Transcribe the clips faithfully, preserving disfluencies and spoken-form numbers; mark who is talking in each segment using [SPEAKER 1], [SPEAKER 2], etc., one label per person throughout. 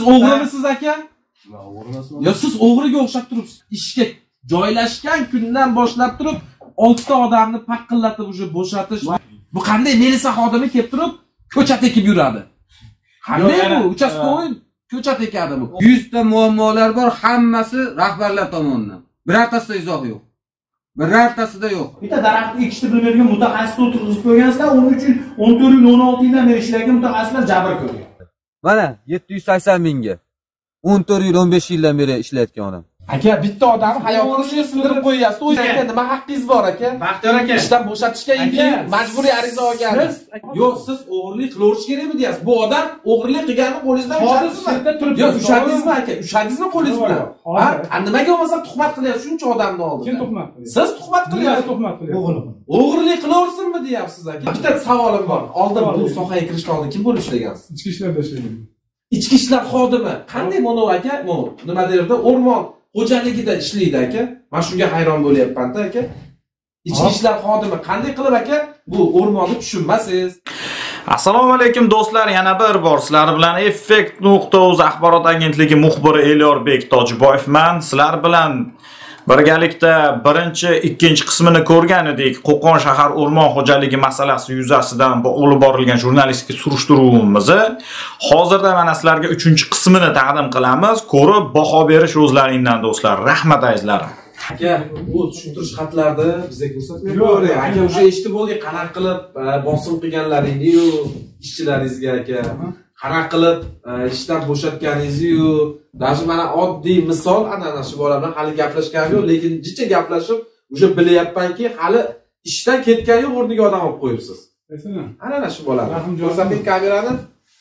[SPEAKER 1] o'g'rimisiz aka? Yo, siz o'g'riga o'xshab turibsiz. Ishga joylashgan kundan boshlab turib olti ta odamni paqillatib o'sha bo'shatish. Bu qanday milisa xodimi kelib turib ko'chat ekib yuradi? Qanday bu? Uchastkavoy ko'chat ekadi bu.
[SPEAKER 2] yuz ta muammolar bor, hammasi rahbarlar tomonidan. Birortasida izoh yo'q. Birortasida yo'q.
[SPEAKER 3] Bitta daraxtni ekishni bilmaydigan mutaxassis o'tirg'izib qo'ygansizlar, uning uchun o'n to'rt yil, o'n olti yildan beri ishlagan mutaxassislar jabr ko'rgan.
[SPEAKER 2] Mana yetti yuz sakson mingga o'n to'rt yil, o'n besh yildan beri ishlayotgan odam.
[SPEAKER 1] Aka, bitta odam hayotini sindirib qo'yyapsiz. O'zi aka, nima haqqingiz bor aka?
[SPEAKER 3] Baxtiyor aka,
[SPEAKER 1] ishdan bo'shatishga ikki majburiy ariza olgansiz. Yo'q, siz o'g'irlik qilaverish kerakmi deyapsiz? Bu odam o'g'irlik qilgani qo'lingizdan ushladingizmi? Yo'q, ushladingizmi aka? Ushladingizmi qo'lingiz bilan? Ha? Nimaga bo'lmasa tuhmat qilyapsiz shuncha odamni oldida?
[SPEAKER 3] Kim tuhmat qilyapti?
[SPEAKER 1] Siz tuhmat qilyapsiz.
[SPEAKER 3] Tuhmat qilyapti.
[SPEAKER 1] O'g'irlik qilaversinmi deyapsiz aka? Bitta savolim bor. Oldin bu sohaga kirishdan oldin kim bo'lib ishlagansiz?
[SPEAKER 3] Ichki ishlarda ishlagan.
[SPEAKER 1] Ichki ishlar xodimi. Qanday mono aka? Bu nima derdi? O'rmon xo'jaligida ishlaydi aka. Men shunga hayron bo'lyapman-da aka. Ichki ishlar xodimi qanday qilib aka bu o'rmonni tushunmasiz?
[SPEAKER 4] Assalomu alaykum do'stlar, yana bir bor sizlar bilan effekt nuqta uz axborot agentligi muxbiri Elyorbek Tojiboyevman. Sizlar bilan birgalikda birinchi, ikkinchi qismini ko'rgan edik. Qo'qon shahar o'rmon xo'jaligi masalasi yuzasidan olib borilgan jurnalistik surishtiruvimizni hozirda mana sizlarga uchinchi qismini taqdim qilamiz. Ko'rib baho berish o'zlaringdan do'stlar. Rahmat azizlarim.
[SPEAKER 1] Aka, bu tushuntirish xatlarni bizga ko'rsatmay qo'ying. Aka, o'sha eshitib bo'ldik, qanaqa qilib bosim qilganlaringiz-yu, ishchilaringizga aka. Qanaqa qilib ishdan bo'shatganingiz-yu, даже mana oddiy misol ana shu bola bilan hali gaplashganim yo'q, lekin jicha gaplashib, o'sha bilyapmanki, hali ishdan ketgan yo'q, o'rniga odam olib qo'yibsiz. Ana shu bola. Ko'rsating kamerani.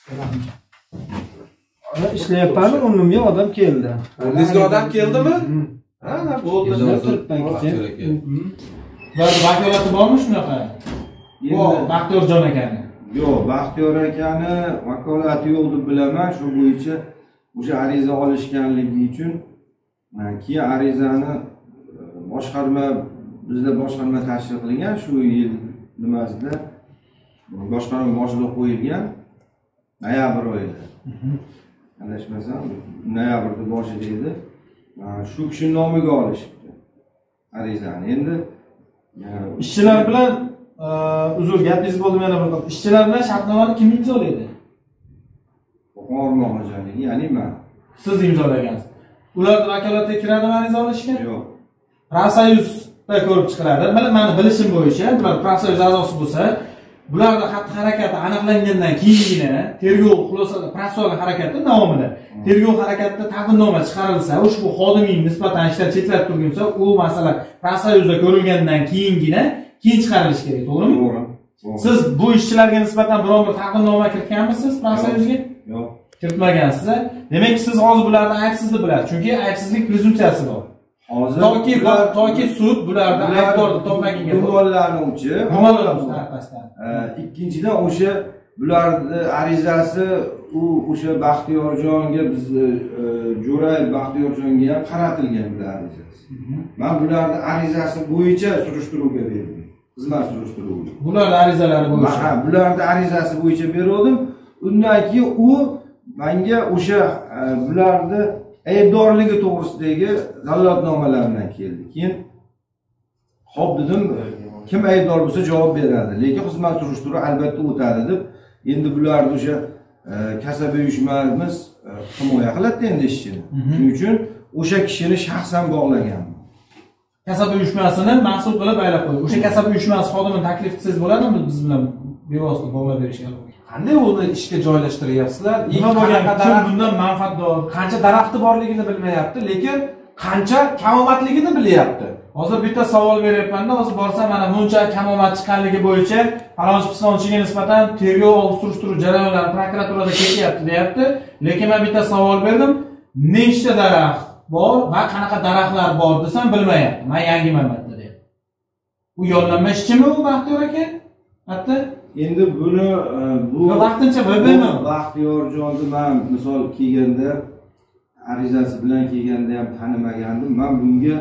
[SPEAKER 5] Ana ishlayapman, o'rnimga odam keldi.
[SPEAKER 1] O'rningizga odam keldimi? Ana bo'ldi.
[SPEAKER 3] Vakolati bormi shunaqa? Yo'q, Baxtiyorjon akani.
[SPEAKER 5] Yo'q, Baxtiyor akani vakolati yo'q deb bilaman. Shu bo'yicha o'sha ariza olishganligi uchun keyin arizani boshqarma bizda boshqarma tashkil qilingan, shu yil nimasida boshqarma boshida qo'yilgan noyabr oyida. Adashmasam, noyabrda boshida edi. Shu kishi nomiga olishibdi arizani. Endi
[SPEAKER 3] ishchilar bilan uzr, gapingiz bo'ldi, yana bir qop. Ishchilar bilan shartnomani kim imzolaydi?
[SPEAKER 5] Qo'qon o'rmon xo'jaligi, ya'ni men.
[SPEAKER 3] Siz imzolagansiz. Ularning vakolatiga kiradimi ariza olishga?
[SPEAKER 5] Yo'q.
[SPEAKER 3] Profsoyuzda ko'rib chiqiladi. Meni bilishim bo'yicha, bular profsoyuz a'zosi bo'lsa, bularning xatti-harakati aniqlangandan keyingina tergov xulosasi profsoyuz harakati davomida tergov harakatida taqdimnoma chiqarilsa, ushbu xodimning nisbatan ishdan chetlab turgunsa, u masala profsoyuzda ko'rilgandan keyingina keyin chiqarilishi kerak, to'g'rimi?
[SPEAKER 5] To'g'ri.
[SPEAKER 3] Siz bu ishchilarga nisbatan biror bir taqdimnoma kiritganmisiz profsoyuzga?
[SPEAKER 5] Yo'q.
[SPEAKER 3] Kiritmagansiz. Demak, siz hozir bularni aybsiz deb bilasiz, chunki aybsizlik prezumpsiyasi bor.
[SPEAKER 5] Hozir
[SPEAKER 3] toki toki sud bularni aybdor deb topmagunga
[SPEAKER 5] gumonlanuvchi,
[SPEAKER 3] gumonlanuvchi.
[SPEAKER 5] Ikkinchidan o'sha bularning arizasi u o'sha Baxtiyorjonga biz Jo'ray Baxtiyorjonga ham qaratilgan bular arizasi. Men bularning arizasi bo'yicha surishtiruvga berdim. Xizmat surishtiruvi.
[SPEAKER 3] Bularning arizalari bo'yicha.
[SPEAKER 5] Ha, bularning arizasi bo'yicha berdim. Undan keyin u menga o'sha bularning aybdorligi to'g'risidagi dalolatnomalar bilan keldi. Keyin xo'p dedim, kim aybdor bo'lsa javob beradi, lekin xizmat surishtiruvi albatta o'tadi deb, endi bularning o'sha kasaba uyushmamiz himoya qiladi endi ishchini. Shuning uchun o'sha kishini shaxsan bog'laganman.
[SPEAKER 3] Kasaba uyushmasini mas'ul qilib aylab qo'ydi. O'sha kasaba uyushmasi xodimini taklif qilsangiz bo'ladimi biz bilan bevosita bog'lab berishga?
[SPEAKER 1] Qanday uni ishga joylashtiryapsizlar?
[SPEAKER 3] Nima bo'lgan, kim bundan manfaatdor?
[SPEAKER 1] Qancha daraxti borligini bilmayapti, lekin qancha kamomatligini bilyapti. Hozir bitta savol beryapman-da, hozir borsam mana buncha kamomat chiqqanligi bo'yicha falonchi pisonchiga nisbatan tergov olib surishtiruv jarayonlari prokuraturada ketyapti, deyapti. Lekin men bitta savol berdim, nechta daraxt bor va qanaqa daraxtlar bor desam bilmayapti. Men yangiman bitta deyapti. Bu yollanma ishchimi u Baxtiyor aka? Hatta
[SPEAKER 5] endi buni bu
[SPEAKER 3] vaqtincha B B mi?
[SPEAKER 5] Baxtiyorjonni men misol kelganda arizasi bilan kelganda ham tanimagandim. Men bunga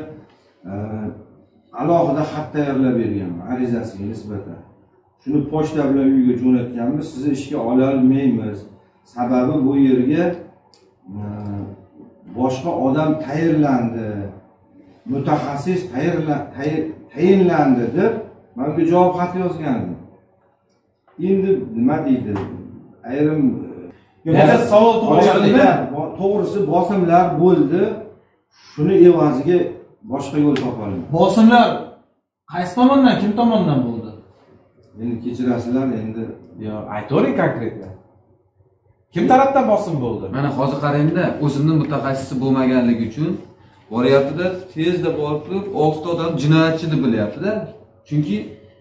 [SPEAKER 5] alohida xat tayyorlab berganman arizasiga nisbatan. Shuni pochta bilan uyga jo'natganmiz. Sizni ishga ola olmaymiz. Sababi bu yerga boshqa odam tayinlandi, mutaxassis tayinlandi deb menga javob xat yozgandim. Endi nima deydi? Ayrim
[SPEAKER 3] Yana savol tug'ilganida
[SPEAKER 5] to'g'risi bosimlar bo'ldi. Shuni evaziga boshqa yo'l topolmadim.
[SPEAKER 3] Bosimlar qaysi tomondan, kim tomonidan bo'ldi?
[SPEAKER 5] Endi kechirasizlar, endi
[SPEAKER 1] Yo, aytavering konkretman. Kim tarafdan bosim bo'ldi?
[SPEAKER 2] Mana hozir qarangda, o'zimning mutaxassisi bo'lmaganligi uchun boryapti-da, tezda borib turib, olti odam jinoyatchi deb bilyapti-da. Chunki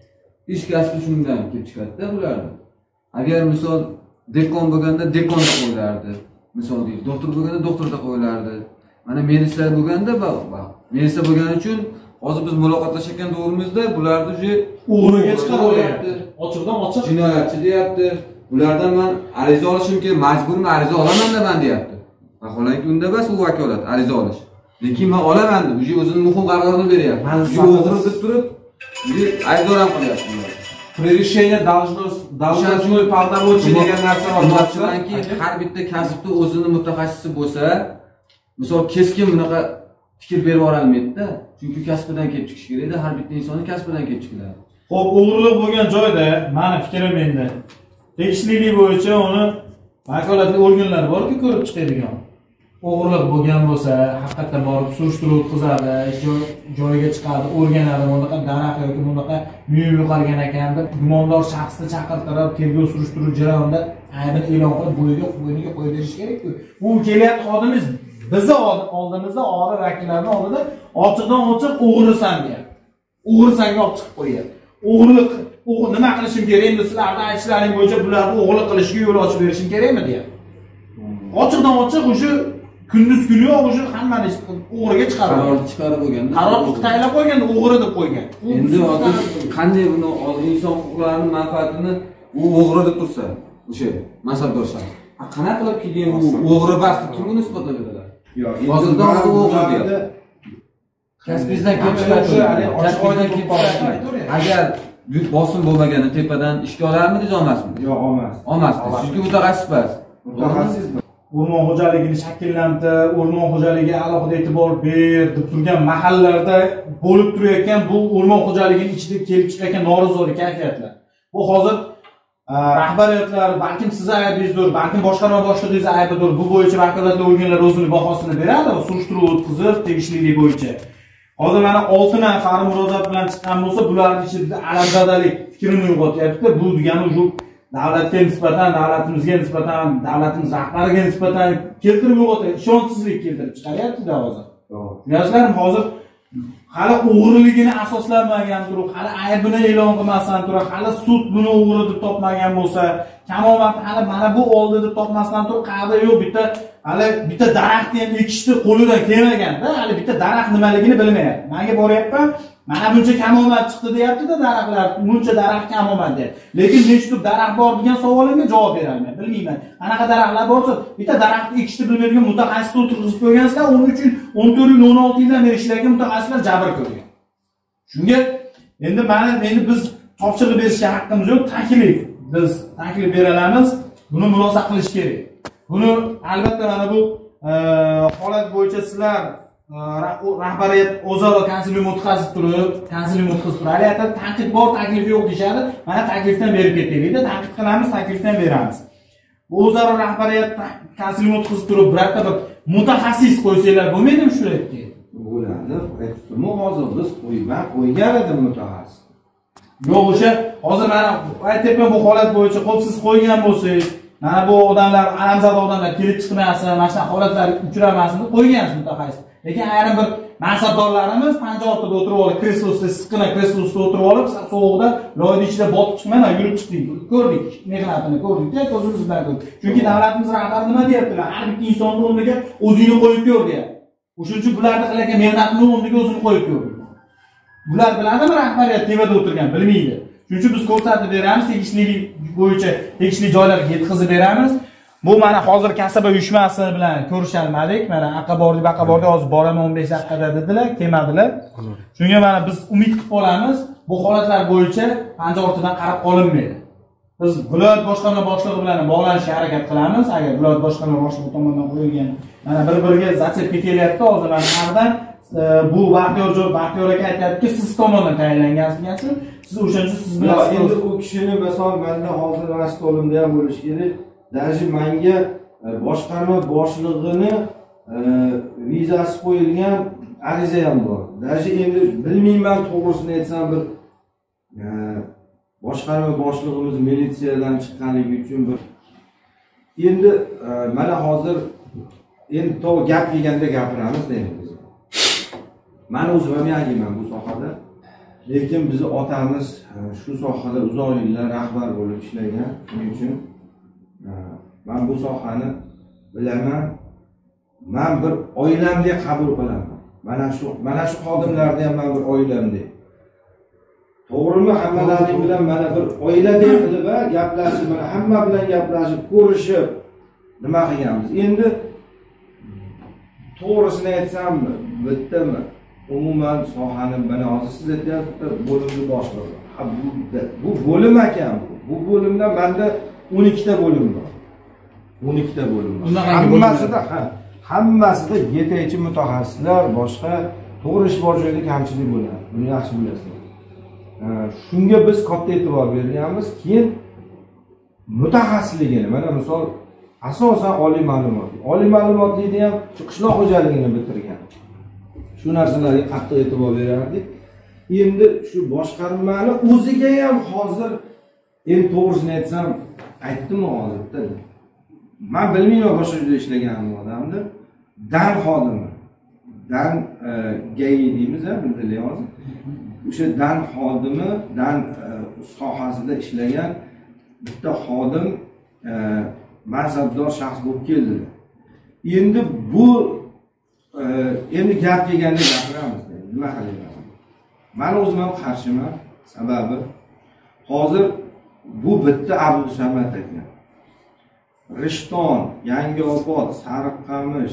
[SPEAKER 2] ish kasbi shundan kelib chiqadi-da bularni. Agar misol dekon bo'lganda dekon deb qo'yilardi. Misol deylik, doktor bo'lganda doktor deb qo'yilardi. Mana militsiya bo'lganda bak, militsiya bo'lgani uchun hozir biz muloqotlashayotgan davrimizda bularni o'zi
[SPEAKER 3] o'g'riga chiqaryapti. Ochiqdan ochiq
[SPEAKER 2] jinoyatchi deyapti. Ulardan men ariza olishim kerak, majburman, ariza olaman-da men deyapti. Vaholanki unda bas u vakolat, ariza olish. Lekin men olaman deb, o'zi o'zining muhim qarorini beryapti. O'g'ri deb turib, o'zi aybdor ham qilyapti ular.
[SPEAKER 1] Превышение должностной полномочий degan narsa bor.
[SPEAKER 2] Aytmoqchimanki, har bitta kasbda o'zining mutaxassisi bo'lsa, misol keskin bunaqa fikr berib olmaydi-da. Chunki kasbidan kelib chiqish kerak-da, har bitta insonning kasbidan kelib chiqadi.
[SPEAKER 3] Xo'p, o'g'rilik bo'lgan joyda meni fikrim endi tegishlilik bo'yicha uni vakolatli organlar borki ko'rib chiqadigan. O'g'rilik bo'lgan bo'lsa, haqiqatdan borib surishtiruv o'tkazadi, joyiga chiqadi, o'rganadi, bunaqa daraxt yoki bunaqa muyib yo'qolgan ekan deb gumondor shaxsni chaqirtirib, tergov surishtiruv jarayonida aybini e'lon qilib, bo'yiga bo'yniga qo'yib berish kerak-ku. Bu kelyapti xodimiz bizni oldimizda ori vakillarning oldida ochiqdan ochiq o'g'risan deyapti. O'g'risanga olib chiqib qo'yapti. O'g'rilik, o'g'ri nima qilishim kerak? Endi sizlarning aytishlaring bo'yicha bularni o'g'rilik qilishga yo'l ochib berishim kerakmi deyapti. Ochiqdan ochiq o'sha kunduz kuni yo'q o'sha hammani o'g'riga chiqarib
[SPEAKER 2] qaror chiqarib qo'yganda.
[SPEAKER 3] Qaror tayinlab qo'yganda o'g'ri deb qo'ygan.
[SPEAKER 2] Endi hozir qanday buni inson huquqlarining manfaatini u o'g'ri deb tursa, o'sha mansabdor shaxs. Qanaqa qilib kelgan u o'g'ri basti kim uni isbotlaydilar?
[SPEAKER 5] yo'q,
[SPEAKER 2] hozirda hozir o'g'ri deyapti. Kasbingizdan kelib chiqadi. Kasbingizdan kelib chiqadi. Agar yuk bosim bo'lmaganda tepadan ishga olarmidingiz, olmasmidingiz?
[SPEAKER 5] yo'q, olmas.
[SPEAKER 2] Olmasmisiz. Chunki mutaxassis emas.
[SPEAKER 5] Mutaxassis
[SPEAKER 3] o'rmon xo'jaligini shakllantir, o'rmon xo'jaligiga alohida e'tibor ber deb turgan mahallalarda bo'lib turayotgan bu o'rmon xo'jaligining ichida kelib chiqayotgan norozilik kayfiyatlar. Bu hozir rahbariyatlar, balkim siz aybingizdir, balkim boshqarma boshlig'ingiz aybidir. Bu bo'yicha vakolatli organlar o'zining bahosini beradi, surishtiruv o'tkazib, tegishliligi bo'yicha. Hozir mana olti nafar murojaat bilan chiqqan bo'lsa, bularning ichida alamzadalik fikrini uyg'otyapti. Bu degani shu davlatga nisbatan, davlatimizga nisbatan, davlatimiz rahbariga nisbatan keltirib uyg'otadi, ishonchsizlik keltirib chiqaryapti-da hozir. Yoshlar hozir hali o'g'riligini asoslamagan turib, hali aybini e'lon qilmasdan turib, hali sud buni o'g'ri deb topmagan bo'lsa, kamovat hali mana bu oldi deb topmasdan turib, qayerda yo'q, bitta hali bitta daraxtni ham ekishni qo'lidan kelmagan-da, hali bitta daraxt nimaligini bilmayapti. Menga boryapman, mana buncha kamomad chiqdi deyapti-da daraxtlar, buncha daraxt kamomad deyapti. Lekin nechta daraxt bor degan savolimga javob bera olmayman, bilmayman. Qanaqa daraxtlar borsa, bitta daraxtni ekishni bilmaydigan mutaxassis o'tirg'izib qo'ygansizlar, uning uchun o'n to'rt yil, o'n olti yildan beri ishlayotgan mutaxassislar jabr ko'rgan. Shunga endi mana endi biz topshiriq berishga haqqimiz yo'q, taklif. Biz taklif beramiz, buni mulohaza qilish kerak. Buni albatta mana bu holat bo'yicha sizlar rahbariyat o'zaro konsilium o'tkazib turib, konsilium o'tkazib turib, aytadi tanqid bor, taklif yo'q deyshadi. Mana taklifdan berib ketaylik-da, tanqid qilamiz, taklifdan beramiz. O'zaro rahbariyat konsilium o'tkazib turib, birorta bir mutaxassis qo'ysanglar bo'lmaydimi shu yerga?
[SPEAKER 5] Bo'ladi. Aytdim, hozir biz qo'ygan, qo'ygan edim mutaxassis.
[SPEAKER 3] Yo'q, o'sha hozir mana aytayapman bu holat bo'yicha qo'p siz qo'ygan bo'lsangiz, mana bu odamlar, alamzada odamlar kelib chiqmasin, mana shu holatlar uchramasin deb qo'ygansiz mutaxassis. Lekin ayrim bir mansabdorlarimiz pancha ortida o'tirib olib, kreslosida, siqqina kreslosida o'tirib olib, sovuqda loyning ichida botib chiqmana yurib chiqdik. Ko'rdik, mehnatini ko'rdik-da, ko'zimiz bilan ko'rdik. Chunki davlatimiz rahbari nima deyaptilar? Har bir insonning o'rniga o'zingni qo'yib ko'r deyapti. O'shuning uchun bularni qilayotgan mehnatning o'rniga o'zini qo'yib ko'r. Bular biladimi rahbariyat tevada o'tirgan, bilmaydi. Shuning uchun biz ko'rsatib beramiz, tegishlilik bo'yicha tegishli joylarga yetkazib beramiz. Bu mana hozir kasaba uyushmasi bilan ko'rishalmadik. Mana aqa bordik, baqa bordik, hozir boraman o'n besh daqiqada dedilar, kelmadilar. Shunga mana biz umid qilib qolamiz, bu holatlar bo'yicha pancha ortidan qarab qolinmaydi. biz viloyat boshqarma boshlig'i bilan bog'lanishga harakat qilamiz. Agar viloyat boshqarma boshlig'i tomonidan qo'yilgan mana bir-biriga zatsepga kelyapti, hozir mana haqdan bu Baxtiyor Baxtiyor aka aytayaptiki, siz tomonidan tayinlangansiz, siz o'shancha siz bilan
[SPEAKER 5] endi u kishini misol menda hozir rastolimda ham bo'lish kerak. Даже menga boshqarma boshlig'ini vizasi qo'yilgan ariza ham bor. Даже endi bilmayman, to'g'risini aytsam bir boshqarma boshlig'imiz militsiyadan chiqqanligi uchun bir endi mana hozir endi to gap deganda gapiramiz deymiz. Men o'zim ham yangiman bu sohada. Lekin bizni otamiz shu sohada uzoq yillar rahbar bo'lib ishlagan. Shuning uchun men bu sohani bilaman. Men bir oilamdek qabul qilaman. Mana shu mana shu xodimlarni ham men bir oilamdek. To'g'rimi? Hammalaring bilan mana bir oiladek qilib gaplashib, mana hamma bilan gaplashib, ko'rishib nima qilganmiz. Endi to'g'risini aytsam, bittami? Umuman sohani mana hozir siz aytyapsiz, bo'limni boshlig'i. Ha bu bu bo'lim ekan bu. Bu bo'limda menda o'n ikkita bo'lim bor. o'n ikkita bo'lim bor. Hammasida, ha, hammasida yetakchi mutaxassislar, boshqa to'g'ri ish bor joyda kamchilik bo'ladi. Buni yaxshi bilasizlar. Shunga biz katta e'tibor berganmiz. Keyin mutaxassisligini, mana misol asosan oliy ma'lumotli. Oliy ma'lumotlikni ham qishloq xo'jaligini bitirgan. Shu narsalarga qattiq e'tibor berardik. Endi shu boshqarmani o'ziga ham hozir endi to'g'risini aytsam, aytdim hozirda. Men bilmayman boshqa joyda ishlagan odamni, dan xodimi. Dan gay deymiz, bizda hozir. O'sha dan xodimi, dan sohasida ishlagan bitta xodim mansabdor shaxs bo'lib keldi. Endi bu endi gap kelganda gapiramiz. Nima qilayman? Men o'zim ham qarshiman. Sababi hozir bu bitta Abdusamad ekan. Rishton, Yangiobod, Sariqqamish,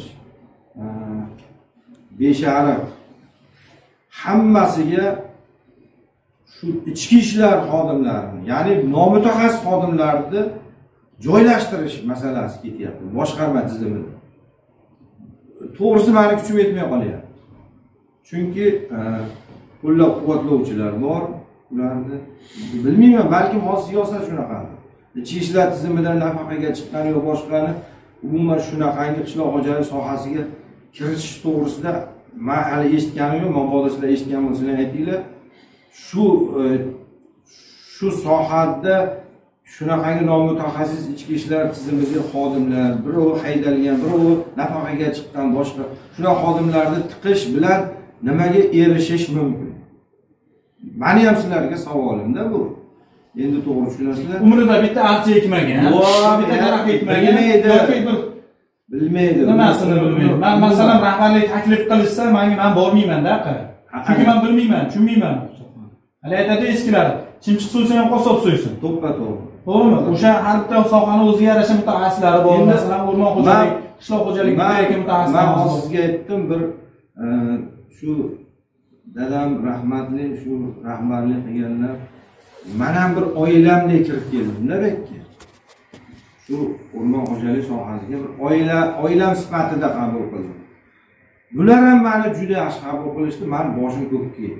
[SPEAKER 5] Beshariq hammasiga shu ichki ishlar xodimlarini, ya'ni nomutaxassis xodimlarni joylashtirish masalasi ketyapti boshqarma tizimida. To'g'risi meni kuchim yetmay qolyapti. Chunki qo'llab-quvvatlovchilar bor, ularni bilmayman, balki hozir siyosat shunaqadir. Ichki ishlar tizimidan nafaqaga chiqqan yo boshqani umuman shunaqangi qishloq xo'jaligi sohasiga kiritish to'g'risida men hali eshitganim yo'q. Mabodo sizlar eshitgan bo'lsangiz aytinglar. Shu shu sohada shunaqangi nomutaxassis ichki ishlar tizimiga xodimlar, birov haydalgan, birov nafaqaga chiqqan, boshqa shunaqa xodimlarni tiqish bilan nimaga erishish mumkin? Meni ham sizlarga savolimda bu. Endi to'g'ri tushunasizlar.
[SPEAKER 3] Umrida bitta archa ekmagan, bitta daraxt ekmagan, yoki bir
[SPEAKER 5] bilmaydi.
[SPEAKER 3] Nimasini bilmaydi. Men masalan rahbarlik taklif qilishsa, menga men bormayman-da, qa. Chunki men bilmayman, tushunmayman. Hali aytadi eskilar, chimchiq so'ysa ham qo'sob so'ysin.
[SPEAKER 5] To'ppa-to'g'ri.
[SPEAKER 3] To'g'rimi? O'sha har bitta sohani o'ziga yarasha mutaxassislari bor. Masalan, o'rmon xo'jaligi, qishloq xo'jaligi bitta mutaxassislar bor.
[SPEAKER 5] Men sizga aytdim, bir shu dadam rahmatli, shu rahbarlik qilganlar men ham bir oilamdek kirib keldim, nabakki. Shu o'rmon xo'jaligi sohasiga bir oila, oilam sifatida qabul qildim. Bular ham meni juda yaxshi qabul qilishdi, men boshim ko'kka yetdi.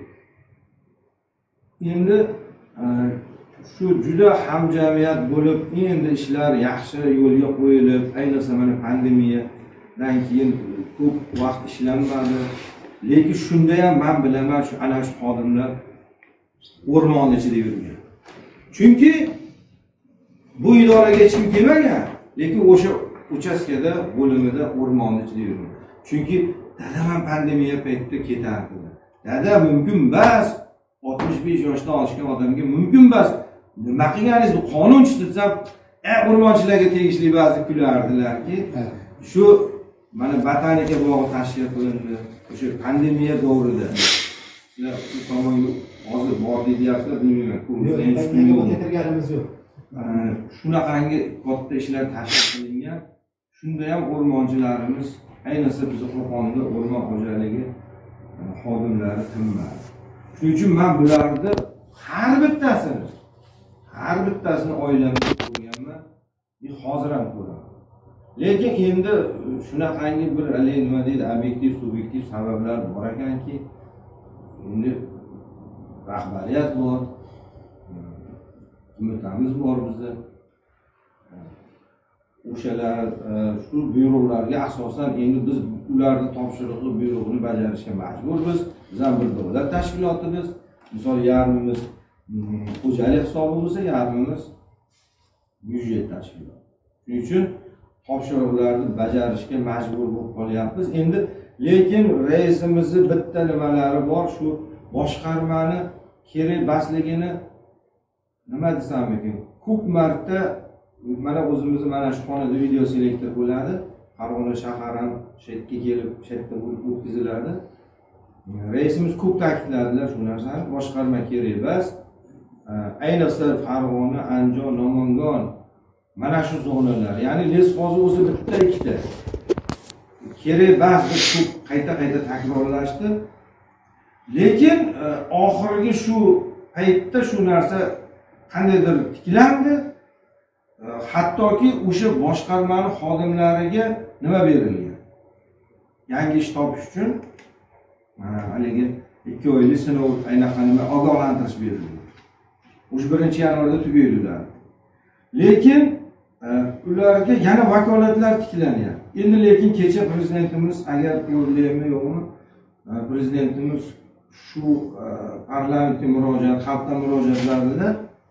[SPEAKER 5] Endi shu juda hamjamiyat bo'lib, endi ishlar yaxshi yo'lga qo'yilib, ayniqsa mana pandemiyadan keyin ko'p vaqt ishlanmadi. Lekin shunda ham men bilaman, shu ana shu xodimlar o'rmon ichida yurgan. Chunki bu idoraga hech kim kelmagan, lekin o'sha uchastkada, bo'limida o'rmon ichida yurgan. Chunki dadam ham pandemiya paytida ketardi. Dada mumkin emas, oltmish besh yoshdan oshgan odamga mumkin emas. Nima qilganingiz, bu qonun chiqsam, "Ey o'rmonchilarga tegishli" ba'zi kulardilarki, shu mana botanika bog'i tashkil qilindi. O'sha pandemiya davrida. Sizlar shu tomonga hozir bor deyapsizlar, bilmayman. Ko'p
[SPEAKER 3] getirganimiz yo'q.
[SPEAKER 5] Shunaqangi katta ishlar tashkil qilingan. Shunda ham o'rmonchilarimiz, ayniqsa biz Qo'qonda o'rmon xo'jaligi xodimlari tinmadi. Shuning uchun men bularni har bittasini, har har bittasini oilamda ko'rganman, hozir ham ko'raman. Lekin endi shunaqangi bir nima deydi, obyektiv, subyektiv sabablar bor ekanki, endi rahbariyat bor, hukumatimiz bor bizda. O'shalar shu byurolarga asosan endi biz ularning topshiriqli buyrug'ini bajarishga majburmiz. Biz ham bir davlat tashkilotimiz. Misol yarmimiz xo'jalik hisobi bo'lsa, yarmimiz byudjet tashkiloti. Shuning uchun topshiriqlarni bajarishga majbur bo'lib qolyapmiz. Endi lekin raisimizni bitta nimalari bor, shu boshqarmani kerak basligini nima desam ekan, ko'p marta mana o'zimiz mana shu xonada video selektor bo'ladi. Farg'ona shahar ham shetga kelib, shetda bo'lib o'tkaziladi. Raisimiz ko'p ta'kidladilar shu narsani, boshqarma kerak emas. Ayniqsa Farg'ona, Andijon, Namangan mana shu zonalar, ya'ni lesxozi o'zi bitta ikkita. Kerak emas deb ko'p qayta-qayta takrorlashdi. Lekin oxirgi shu paytda shu narsa qandaydir tiklandi. Hattoki o'sha boshqarmani xodimlariga nima berilgan? Yangi ish topish uchun haligi ikki oylik sinov aynaqa nima ogohlantirish berilgan. O'sha birinchi yanvarda tugaydilar. Lekin ularga yana vakolatlar tiklanyapti. Endi lekin kecha prezidentimiz agar ko'rilyapmi yo'qmi, prezidentimiz shu parlamentga murojaat, xalqqa murojaatlarida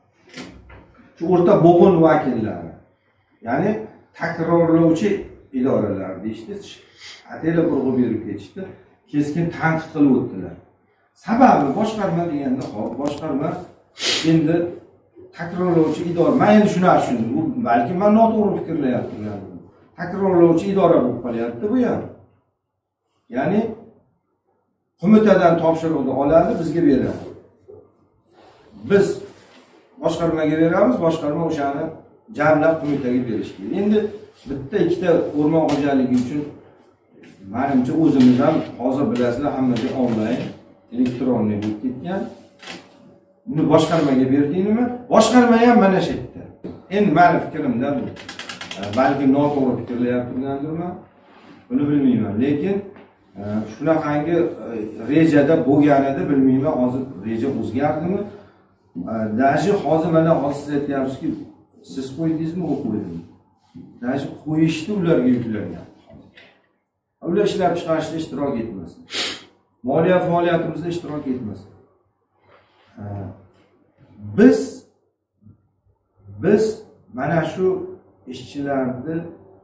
[SPEAKER 5] shu o'rta bo'g'in vakillari, ya'ni takrorlovchi idoralar deyishdi, ataylar urg'u berib ketishdi, keskin tanqid qilib o'tdilar. Sababi boshqarma deganda, hop, boshqarma endi takrorlovchi idora. Men endi shuni tushundim. Bu balki men noto'g'ri fikrlayapman. Takrorlovchi idora bo'lib qolyapti bu ham. Ya'ni qo'mitadan topshiriqni oladi, bizga beradi. Biz boshqarmaga beramiz, boshqarma o'shani jamlab qo'mitaga berish kerak. Endi bitta ikkita o'rmon xo'jaligi uchun menimcha o'zimiz ham hozir bilasizlar, hammaga onlayn, elektronniy bo'lib ketgan. Buni boshqarmaga berdingmi? Boshqarma ham mana shu yerda. Endi meni fikrimda bu. Balki noto'g'ri fikrlayapmandirman. Buni bilmayman, lekin shunaqangi rejada bo'lganida bilmayman, hozir reja o'zgardimi? Dashi hozir mana siz aytyapsizki, siz qo'ydingizmi, u qo'ydingmi? Dashi qo'yishdi ularga yuklangan. Ular ishlab chiqarishda ishtirok etmasin. Moliya faoliyatimizda ishtirok etmasin. Biz biz mana shu ishchilarni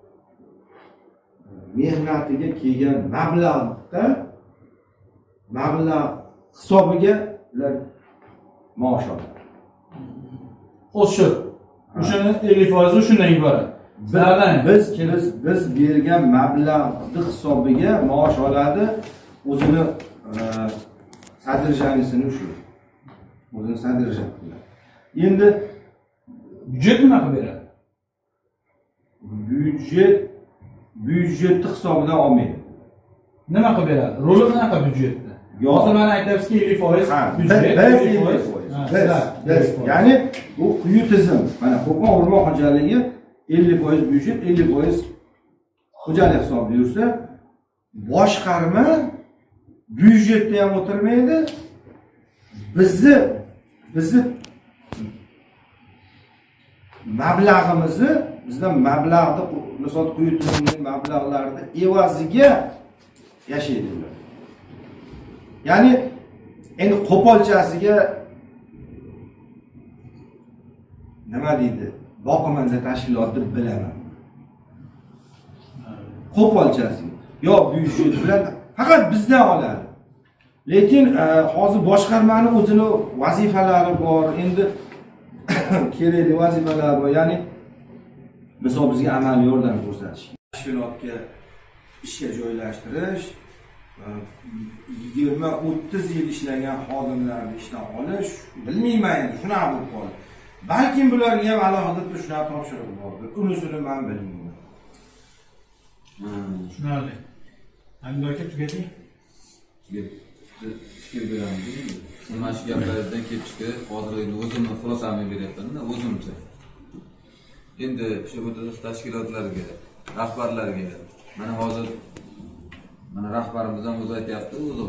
[SPEAKER 5] mehnatiga kelgan mablag'da mablag' hisobiga ular maosh oladi.
[SPEAKER 3] O'sha o'shani ellik foiz shundan iborat.
[SPEAKER 5] Biz biz biz bergan mablag'ni hisobiga maosh oladi, o'zini sadrjaniyasini shu. O'zini sadrjan qiladi. Endi
[SPEAKER 3] byudjet nima qilib beradi?
[SPEAKER 5] Byudjet byudjetni hisobidan olmaydi.
[SPEAKER 3] Nima qilib beradi? Roli qanaqa byudjetda? Hozir mana aytayapsizki ellik foiz byudjet, ellik foiz.
[SPEAKER 5] Biz ya'ni bu quyi tizim. Mana Qo'qon o'rmon xo'jaligi ellik foiz byudjet, ellik foiz xo'jalik hisobi yursa, boshqarma byudjetda ham o'tirmaydi. Bizni bizni mablag'imizni, bizdan mablag'ni, misol quyi tizimning mablag'larini evaziga yashaydilar. Ya'ni endi qo'polchasiga nima deydi? Boqimanda tashkilot deb bilaman. Qo'polchasi yo byudjet bilan faqat bizdan oladi. Lekin hozir boshqarmani o'zini vazifalari bor. Endi kerakli vazifalar bor. Ya'ni misol bizga amaliy yordam ko'rsatish, tashkilotga ishga joylashtirish, yigirma o'ttiz yil ishlagan xodimlarni ishdan olish, bilmayman endi shunaqa bo'lib qoldi. Balkim bularga ham alohida shunaqa topshiriq bordir. Unisini men bilmayman.
[SPEAKER 3] Tushunarli. Endi aka tugating.
[SPEAKER 2] fikr beramiz. Mana shu gaplarimizdan kelib chiqib, hozir endi o'zimni xulosamni beryapman-da, o'zimcha. Endi shu bo'tadagi tashkilotlarga, rahbarlarga, mana hozir mana rahbarimiz ham o'zi aytayapti, o'zi.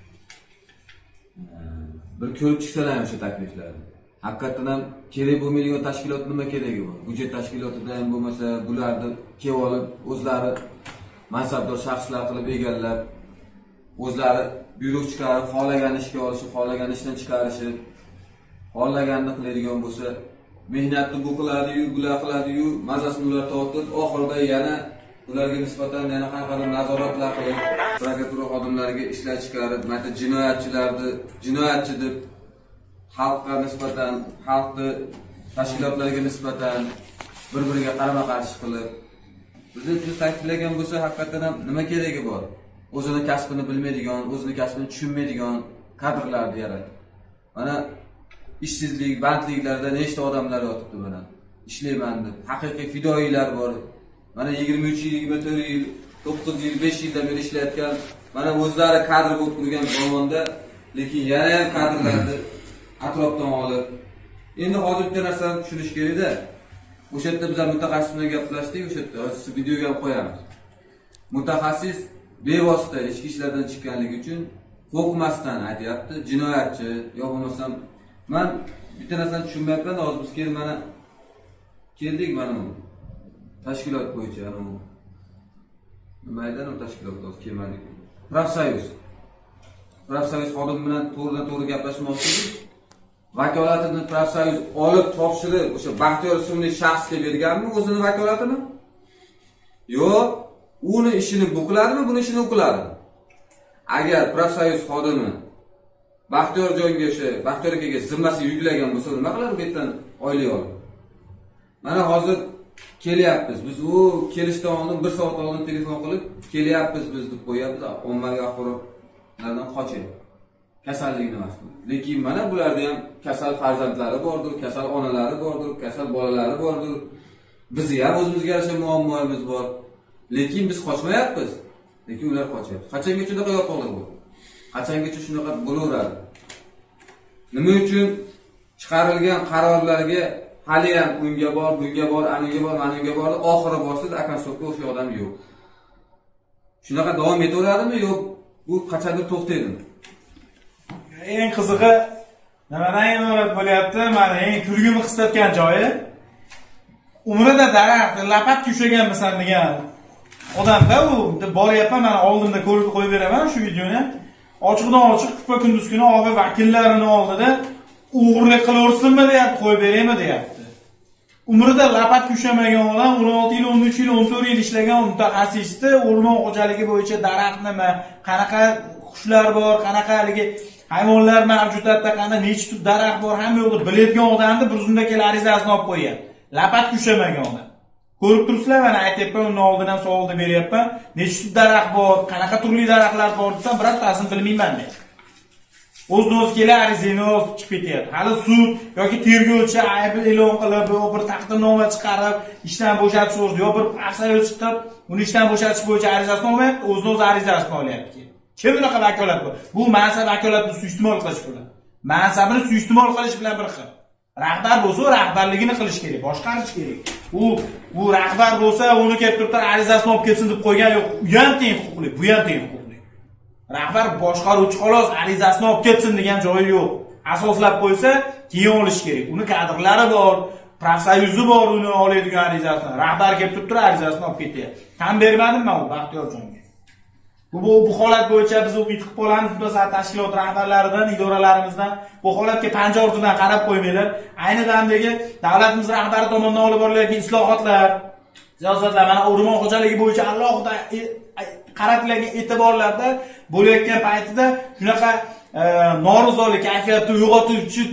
[SPEAKER 2] Bir ko'rib chiqsalar o'sha takliflarni. Haqiqatan ham kerak bo'lmaydigan tashkilot nima keragi bor? Budjet tashkilotida ham bo'lmasa, bularni kelib olib, o'zlari mansabdor shaxslar qilib egallab, o'zlari buyruq chiqarib, xohlagan ishga olishi, xohlagan ishdan chiqarishi, xohlaganini qiladigan bo'lsa, mehnatni bu qiladi-yu, bular qiladi-yu, mazasini ular tortib, oxirida yana ularga nisbatan yana qanaqadir nazoratlar qilib, prokuratura xodimlariga ishlar chiqarib, mana jinoyatchilarni jinoyatchi deb xalqqa nisbatan, xalqni tashkilotlarga nisbatan bir-biriga qarama-qarshi qilib, bizni ta'kidlagan bo'lsa, haqiqatan ham nima keragi bor? O'zini kasbini bilmaydigan, o'zini kasbini tushunmaydigan kadrlarni yaratib. Mana ishsizlik, bandliklarda nechta odamlar yotibdi mana. Ishlayman deb, haqiqiy fidoyilar bor. Mana yigirma uch yil, yigirma to'rt yil, to'qqiz yil, besh yildan beri ishlayotgan, mana o'zlari kadr bo'lib turgan zamonda, lekin yana ham kadrlarni atrofdan olib. Endi hozir bitta narsani tushunish kerak-da. O'sha yerda biz mutaxassis bilan gaplashdik, o'sha yerda siz videoga ham qo'yamiz. Mutaxassis bevosita ichki ishlardan chiqqanligi uchun qo'rqmasdan aytayapti, jinoyatchi yo bo'lmasam men bitta narsani tushunmayapman, hozir biz kelib mana keldik mana bu tashkilot bo'yicha ana bu nimadan u tashkilot hozir kelmadik. Profsoyuz. Profsoyuz xodim bilan to'g'ridan to'g'ri gaplashmoqchi edik. Vakolatini profsoyuz olib topshirib o'sha Baxtiyor ismli shaxsga berganmi o'zini vakolatini? Yo'q, uni ishini bu qiladimi, buni ishini u qiladimi? Agar profsoyuz xodimi Baxtiyor jonga o'sha Baxtiyor akaga zimmasi yuklagan bo'lsa, nima qiladi bu yerdan oylik olib? Mana hozir kelyapmiz. Biz u kelishdan oldin bir soat oldin telefon qilib, kelyapmiz biz deb qo'yapmiz, ommaviy axborotlardan qochyapti. Kasalligini emas. Lekin mana bularda ham kasal farzandlari bordir, kasal onalari bordir, kasal bolalari bordir. Bizi ham o'zimizga yarasha muammolarimiz bor. Lekin biz qochmayapmiz. Lekin ular qochyapti. Qachongacha shunaqa yo'qoladi bu? Qachongacha shunaqa bo'laveradi? Nima uchun chiqarilgan qarorlarga hali ham unga bor, bunga bor, aniga bor, maniga bor, oxiri borsiz akansopga o'sha odam yo'q. Shunaqa davom etaveradimi yo'q? Bu qachondir to'xtaydimi?
[SPEAKER 3] Eng qizig'i nimadan iborat bo'lyapti? Mana eng kulgimni qislatgan joyi umrida daraxt lapat tushaganmisan degan odamda u boryapman, mana oldimda ko'rib qo'yib beraman shu videoni. Ochiqdan ochiq kupa kunduz kuni og'a vakillarini oldida o'g'irlik qilaversinmi deyapti, qo'yib beraymi deyapti. Umrida lapat tushamagan odam o'n olti yil, o'n uch yil, o'n to'rt yil ishlagan mutaxassisni o'rmon xo'jaligi bo'yicha daraxt nima, qanaqa qushlar bor, qanaqa haligi hayvonlar mavjudotda, qanaqa necha tub daraxt bor, hamma yo'qni biladigan odamni bir zumda kelib arizasini olib qo'yapti. Lapat tushamagan odam. Ko'rib turibsizlar, mana aytayapman, undan oldin ham savolda beryapman. Necha tub daraxt bor, qanaqa turli daraxtlar bor desam, birortasini bilmayman deydi. O'z-o'z kelib arizani olib chiqib ketyapti. Hali sud yoki tergovchi ayb e'lon qilib, yo bir taqdimnoma chiqarib, ishdan bo'shatish o'rdi, yo bir profsoyuz chiqib, uni ishdan bo'shatish bo'yicha arizasini olmayapti, o'z-o'z arizasini olyapti. Kim bunaqa vakolat bor? Bu mansab vakolatni suiiste'mol qilish bilan. Mansabini suiiste'mol qilish bilan bir xil. Rahbar bo'lsa, rahbarligini qilish kerak, boshqarish kerak. U bu rahbar bo'lsa, uni kelib turib arizasini olib ketsin deb qo'ygan yo'q. U ham teng huquqli, bu ham teng huquqli. Rahbar boshqaruvchi xolos arizasini olib ketsin degan joyi yo'q. Asoslab qo'ysa, keyin olish kerak. Uni kadrlari bor, profsoyuzi bor, uni oladigan arizasini. Rahbar kelib turib arizasini olib ketyapti. Tan bermadim men u Baxtiyorjonga. Bu bu holat bo'yicha biz umid qilib qolamiz, masalan, tashkilot rahbarlaridan, idoralarimizdan bu holatga panja ortidan qarab qo'ymaylar. Ayni damdagi davlatimiz rahbari tomonidan olib borilayotgan islohotlar, siyosatlar, mana o'rmon xo'jaligi bo'yicha alohida qaratilgan e'tiborlarda bo'layotgan paytida shunaqa norozilik kayfiyatini uyg'otuvchi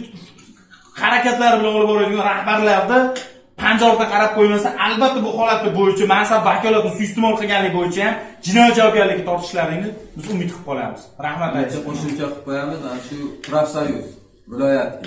[SPEAKER 3] harakatlar bilan olib boradigan rahbarlarda panja ortidan qarab qo'ymasa, albatta bu holat bo'yicha mansab vakolatini suiiste'mol qilganlik bo'yicha ham jinoyat javobgarlikka tortishlarini biz umid qilib qolamiz. Rahmat aytib
[SPEAKER 2] qo'shimcha qilib qo'yamiz. Mana shu profsoyuz viloyatga,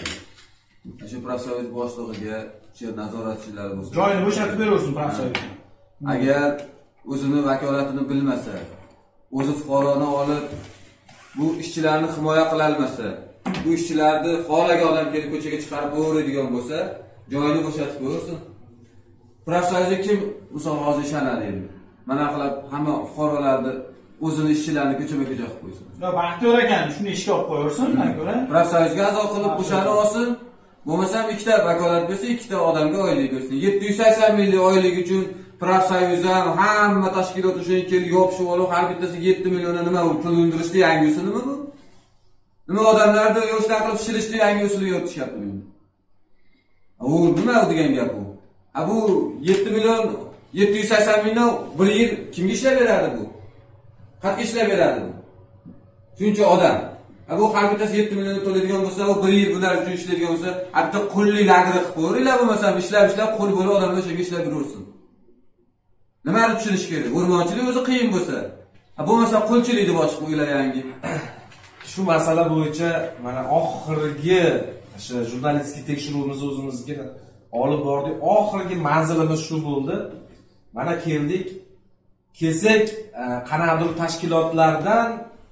[SPEAKER 2] shu profsoyuz boshlig'iga, shu nazoratchilar bo'lsa,
[SPEAKER 3] joyini bo'shatib beraversin profsoyuzga.
[SPEAKER 2] Agar o'zini vakolatini bilmasa, o'zi fuqaroni olib bu ishchilarni himoya qila olmasa, bu ishchilarni xohlagan odam kelib ko'chaga chiqarib o'g'irlaydigan bo'lsa, joyini bo'shatib qo'ysin. Profsoyga kim misol hozir ishonadi endi? Mana qilib hamma fuqarolarni o'zini ishchilarini ko'chama-ko'cha qilib qo'ysin.
[SPEAKER 3] Yo, Baxtiyor aka, shuni ishga olib qo'yarsin, men ko'ra.
[SPEAKER 2] Profsoyga a'zo qilib o'shani olsin. Bo'lmasam ikkita vakolat bersa, ikkita odamga oylik bersin. yetti yuz sakson minglik oylik uchun Profsoyuz ham hamma tashkilot uchun kelib yopishib olib, har bittasiga yetti million nima u pul undirishdi, yangi usul nima bu? Nima odamlarni yoshdan qilib pishirishdi, yangi usulga o'tishyapti bu. U nima degan gap bu? A bu yetti million, yetti yuz sakson mingdan bir yil kimga ishlab beradi bu? Qancha ishlab beradi bu? Shuncha odam. A bu har bittasi yetti million to'laydigan bo'lsa, u bir yil bular uchun ishlaydigan bo'lsa, bitta qullik agri qilib qo'yinglar, bo'lmasa ishlab ishlab qul bo'lib odamlar shunga ishlab yuraversin. Nimani tushunish kerak? O'rmonchilik o'zi qiyin bo'lsa, a bo'lmasa qulchilik deb ochib qo'yinglar yangi.
[SPEAKER 5] Shu masala bo'yicha mana oxirgi o'sha jurnalistik tekshiruvimizni o'zimizga olib bordik. Oxirgi manzilimiz shu bo'ldi. Mana keldik. Kelsak, qanaqadir tashkilotlardan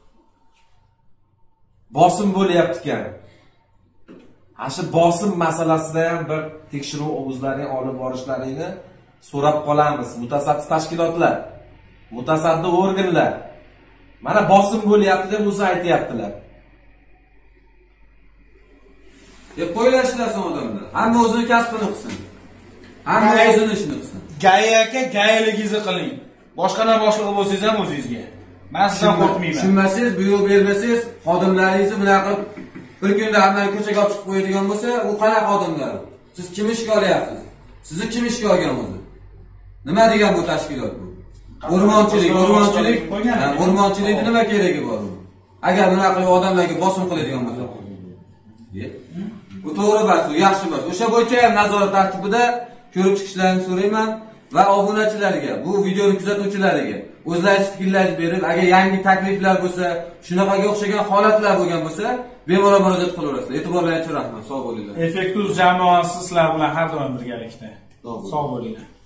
[SPEAKER 5] bosim bo'lyapti ekan. Ana shu bosim masalasida ham bir tekshiruv o'zlarining olib borishlarini so'rab qolamiz. Mutasaddi tashkilotlar, mutasaddi organlar mana bosim bo'lyapti deb o'zi aytayaptilar.
[SPEAKER 2] E qo'ylar ishlasin odamlar. Hamma o'zining kasbini qilsin. Hamma o'zining ishini qilsin.
[SPEAKER 3] Gay aka, gayligingizni qiling. Boshqalar boshlig'i bo'lsangiz ham o'zingizga. Men sizdan qo'rqmayman.
[SPEAKER 2] Tushunmasangiz, buyruq bermasangiz, xodimlaringizni bunaqa qilib bir kunda hammani ko'chaga olib chiqib qo'yadigan bo'lsa, u qanaqa xodimlar? Siz kim ishga olyapsiz? Sizni kim ishga olgan o'zi? Nima degan bu tashkilot bu? O'rmonchilik, o'rmonchilik, o'rmonchilikning nima keragi bor bu? Agar bunaqa qilib odamlarga bosim qiladigan bo'lsa, bu to'g'ri emas, u yaxshi emas. O'sha bo'yicha ham nazorat tartibida ko'rib chiqishlarini so'rayman va obunachilarga, bu videoni kuzatuvchilariga o'zlaringiz fikrlaringizni berib, agar yangi takliflar bo'lsa, shunaqaga o'xshagan holatlar bo'lgan bo'lsa, bemalol murojaat qilaverasizlar. E'tiborlaringiz uchun rahmat. Sog' bo'linglar.
[SPEAKER 3] Effektus jamoasi sizlar bilan har doim birgalikda. Sog' bo'linglar.